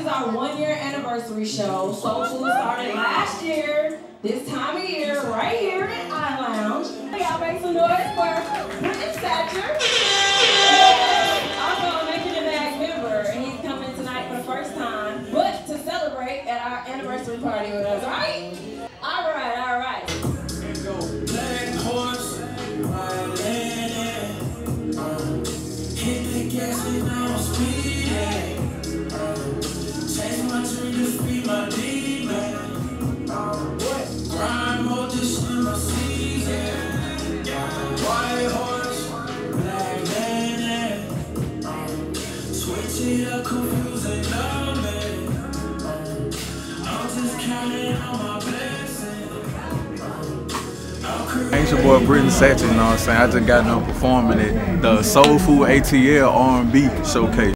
is our 1-year anniversary show. Soul Food started last year, this time of year, right here in I Lounge. Y'all make some noise for Britton Satcher. Also a Making It Back member, and he's coming tonight for the first time, but to celebrate at our anniversary party with us, right? All right, all right. Black horse, hit the gas and I'm speeding. Change my dream to feed my demon. Grind more this in my season. White horse, black lady. Switch it up, confusing numbing. I'm just counting on my blessings. It's your boy Britton Satcher, you know what I'm saying? I just got done performing at the SoulFoodATL R&B showcase.